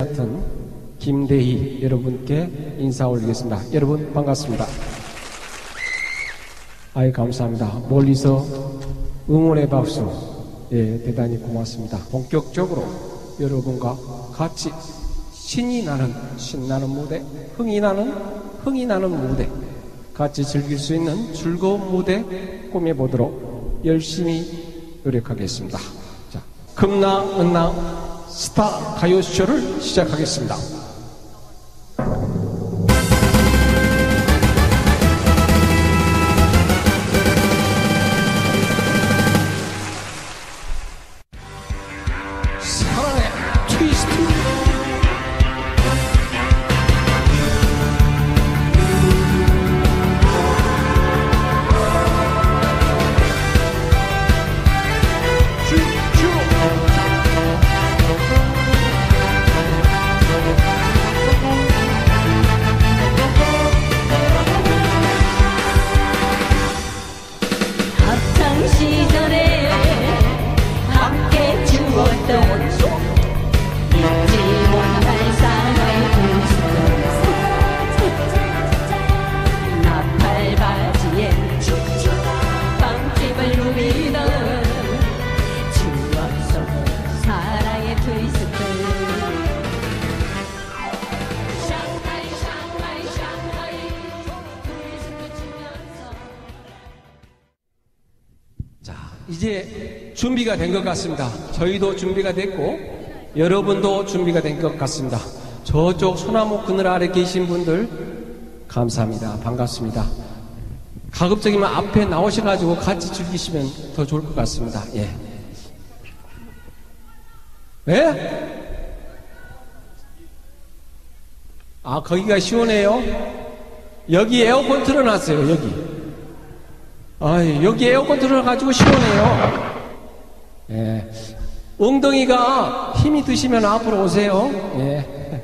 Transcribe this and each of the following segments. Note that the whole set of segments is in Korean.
같은 김대희 여러분께 인사 올리겠습니다. 여러분 반갑습니다. 아이 감사합니다. 멀리서 응원의 박수, 예, 대단히 고맙습니다. 본격적으로 여러분과 같이 신나는 무대, 흥이 나는 무대, 같이 즐길 수 있는 즐거운 무대 꾸며보도록 열심히 노력하겠습니다. 자, 금나 은나 스타 가요쇼를 시작하겠습니다. 사랑의 트위스트. 이제 준비가 된 것 같습니다. 저희도 준비가 됐고 여러분도 준비가 된 것 같습니다. 저쪽 소나무 그늘 아래 계신 분들 감사합니다. 반갑습니다. 가급적이면 앞에 나오셔가지고 같이 즐기시면 더 좋을 것 같습니다. 예. 예? 아, 거기가 시원해요? 여기 에어컨 틀어놨어요. 여기 에어컨 틀어가지고 시원해요. 예. 엉덩이가 힘이 드시면 앞으로 오세요. 예.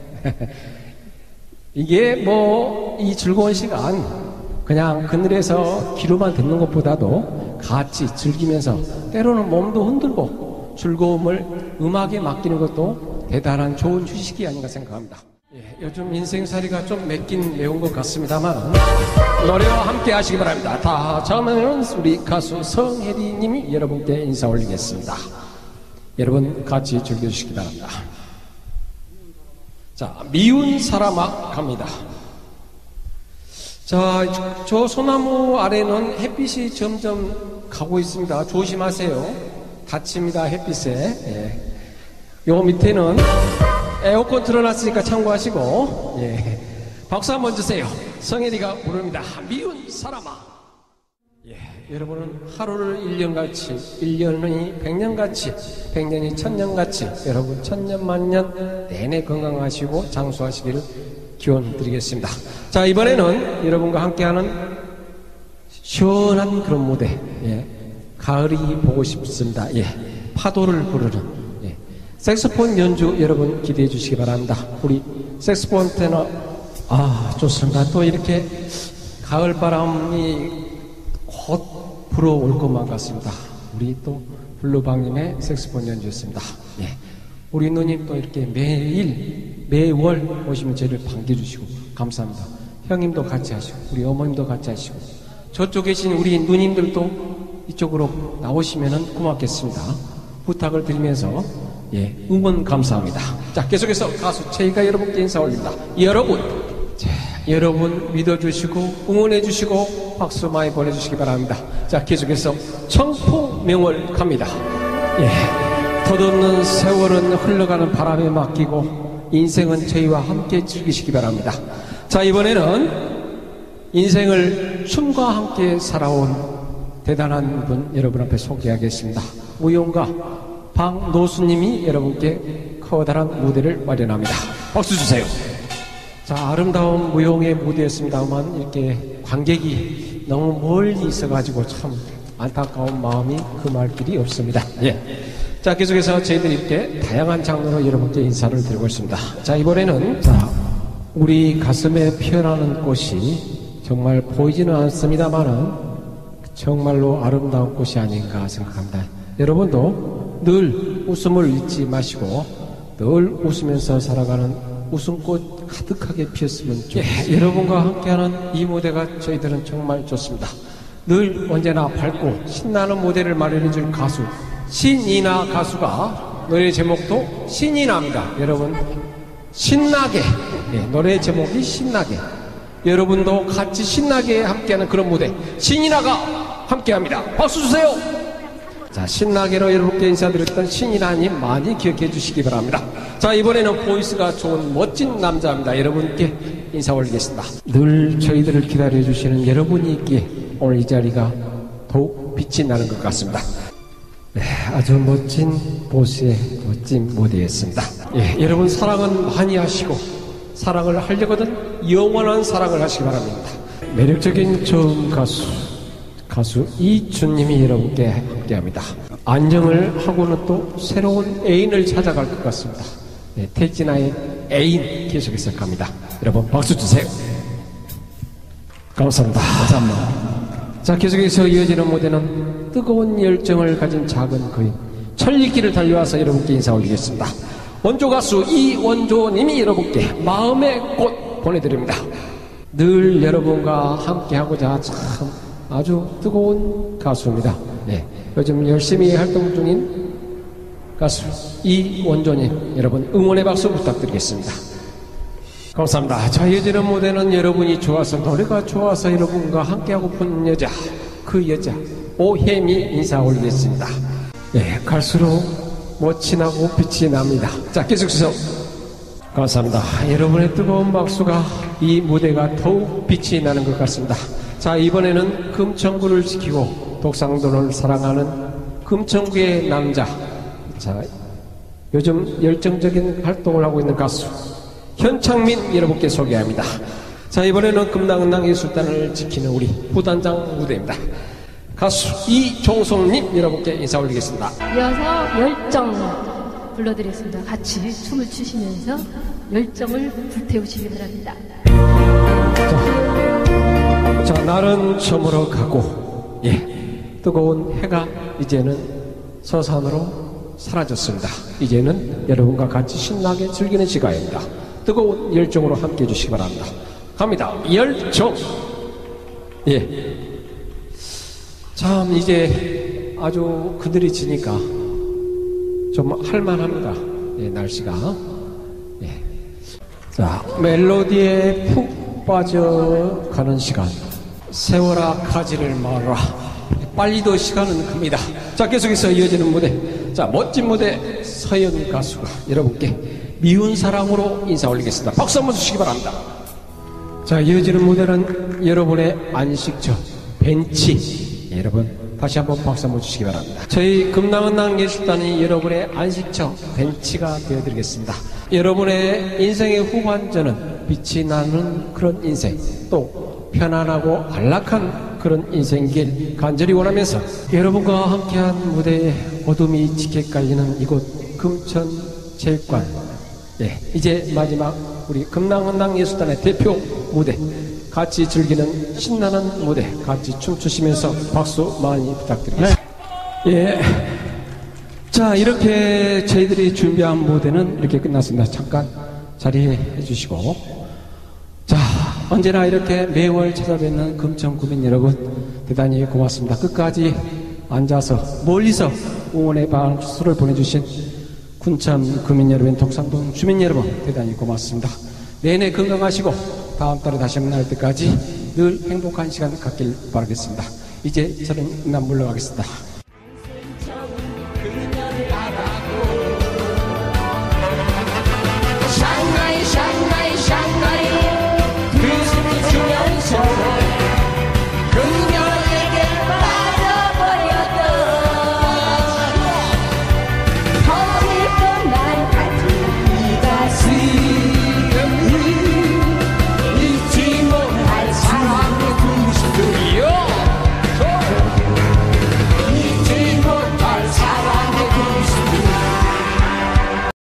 이게 이 즐거운 시간, 그냥 그늘에서 귀로만 듣는 것보다도 같이 즐기면서 때로는 몸도 흔들고 즐거움을 음악에 맡기는 것도 대단한 좋은 휴식이 아닌가 생각합니다. 예, 요즘 인생살이가 좀 매운 것 같습니다만 노래와 함께 하시기 바랍니다. 다음에는 우리 가수 성혜리 님이 여러분께 인사 올리겠습니다. 여러분 같이 즐겨주시기 바랍니다. 자, 미운 사람아 갑니다. 자, 저 소나무 아래는 햇빛이 점점 가고 있습니다. 조심하세요. 다칩니다, 햇빛에. 예. 요 밑에는 에어컨 틀어놨으니까 참고하시고, 예. 박수 한번 주세요. 성혜리가 부릅니다. 미운 사람아. 예. 여러분은 하루를 1년같이, 1년이 100년같이, 100년이 1000년같이, 여러분 1000년 만년 내내 건강하시고 장수하시기를 기원 드리겠습니다. 자, 이번에는 여러분과 함께하는 시원한 그런 무대, 예. 가을이 보고 싶습니다. 예. 파도를 부르는 색소폰 연주 여러분 기대해 주시기 바랍니다. 우리 색소폰 테너, 좋습니다. 또 이렇게 가을 바람이 곧 불어올 것만 같습니다. 우리 또 블루방님의 색소폰 연주였습니다. 예. 우리 누님 또 이렇게 매월 오시면 저를 반겨주시고 감사합니다. 형님도 같이 하시고 우리 어머님도 같이 하시고 저쪽 계신 우리 누님들도 이쪽으로 나오시면 고맙겠습니다. 부탁을 드리면서 예, 응원 감사합니다. 자, 계속해서 가수 최희가 여러분께 인사 올립니다. 여러분 믿어주시고 응원해주시고 박수 많이 보내주시기 바랍니다. 자, 계속해서 청포명월 갑니다. 예, 덧없는 세월은 흘러가는 바람에 맡기고 인생은 저희와 함께 즐기시기 바랍니다. 자, 이번에는 인생을 춤과 함께 살아온 대단한 분 여러분 앞에 소개하겠습니다. 무용가 박노수님이 여러분께 커다란 무대를 마련합니다. 박수 주세요. 자, 아름다운 무용의 무대였습니다만 이렇게 관객이 너무 멀리 있어가지고 참 안타까운 마음이 금할 길이 없습니다. 예. 자, 계속해서 저희들이 이렇게 다양한 장르로 여러분께 인사를 드리고 있습니다. 자, 이번에는 우리 가슴에 피어나는 꽃이 정말 보이지는 않습니다만은 정말로 아름다운 꽃이 아닌가 생각합니다. 여러분도 늘 웃음을 잊지 마시고 늘 웃으면서 살아가는 웃음꽃 가득하게 피었으면 좋겠습니다. 여러분과 함께하는 이 무대가 저희들은 정말 좋습니다. 늘 언제나 밝고 신나는 무대를 마련해줄 가수 신이나 가수가 노래 제목도 신이 납니다. 여러분 신나게, 노래 제목이 신나게, 여러분도 같이 신나게 함께하는 그런 무대 신이나가 함께합니다. 박수 주세요. 자, 신나게로 여러분께 인사드렸던 신이나님 많이 기억해 주시기 바랍니다. 자, 이번에는 보이스가 좋은 멋진 남자입니다. 여러분께 인사 올리겠습니다. 늘 저희들을 기다려 주시는 여러분이 있기에 오늘 이 자리가 더욱 빛이 나는 것 같습니다. 네, 아주 멋진 보스의 멋진 무대였습니다. 예, 여러분 사랑은 많이 하시고 사랑을 하려거든 영원한 사랑을 하시기 바랍니다. 매력적인 처음 가수 이준님이 여러분께 함께합니다. 안정을 하고는 또 새로운 애인을 찾아갈 것 같습니다. 네, 태진아의 애인 계속해서 갑니다. 여러분 박수 주세요. 감사합니다. 자, 계속해서 이어지는 무대는 뜨거운 열정을 가진 작은 거인 천리길을 달려와서 여러분께 인사 올리겠습니다. 원조 가수 이원조님이 여러분께 마음의 꽃 보내드립니다. 늘 여러분과 함께하고자 참 아주 뜨거운 가수입니다. 네, 요즘 열심히 활동 중인 가수 이원조님 여러분 응원의 박수 부탁드리겠습니다. 감사합니다. 자, 이어지는 무대는 여러분이 좋아서 노래가 좋아서 여러분과 함께하고픈 여자 그 여자 오혜미 인사 올리겠습니다. 네, 갈수록 멋진하고 빛이 납니다. 자, 계속해서 감사합니다. 여러분의 뜨거운 박수가 이 무대가 더욱 빛이 나는 것 같습니다. 자, 이번에는 금천구를 지키고 독상도를 사랑하는 금천구의 남자, 자, 요즘 열정적인 활동을 하고 있는 가수 현창민 여러분께 소개합니다. 자, 이번에는 금당은당 예술단을 지키는 우리 부단장 무대입니다. 가수 이종성님 여러분께 인사 올리겠습니다. 이어서 열정 불러드리겠습니다. 같이 춤을 추시면서 열정을 불태우시기 바랍니다. 자, 날은 저물어 가고, 뜨거운 해가 이제는 서산으로 사라졌습니다. 이제는 여러분과 같이 신나게 즐기는 시간입니다. 뜨거운 열정으로 함께 해주시기 바랍니다. 갑니다. 열정. 참 이제 아주 그늘이 지니까 좀 할만합니다. 날씨가. 자, 멜로디에 푹 빠져가는 시간. 세월아 가지를 말아라. 빨리도 시간은 큽니다. 자, 계속해서 이어지는 무대. 자, 멋진 무대 서현 가수가 여러분께 미운 사랑으로 인사 올리겠습니다. 박수 한번 주시기 바랍니다. 자, 이어지는 무대는 여러분의 안식처 벤치. 여러분 다시 한번 박수 한번 주시기 바랍니다. 저희 금당은당 예술단이 여러분의 안식처 벤치가 되어드리겠습니다. 여러분의 인생의 후반전은 빛이 나는 그런 인생, 또 편안하고 안락한 그런 인생길 간절히 원하면서 여러분과 함께한 무대에 어둠이 짙게 깔리는 이곳 금천체육관, 이제 마지막 우리 금당은당 예술단의 대표 무대, 같이 즐기는 신나는 무대, 같이 춤추시면서 박수 많이 부탁드리겠습니다. 자, 이렇게 저희들이 준비한 무대는 이렇게 끝났습니다. 잠깐 자리해 주시고, 자, 언제나 이렇게 매월 찾아뵙는 금천구민 여러분 대단히 고맙습니다. 끝까지 앉아서 멀리서 응원의 박수를 보내주신 군천 구민 여러분, 독상동 주민 여러분 대단히 고맙습니다. 내내 건강하시고 다음 달에 다시 만날 때까지 늘 행복한 시간 갖길 바라겠습니다. 이제 저는 이만 물러가겠습니다.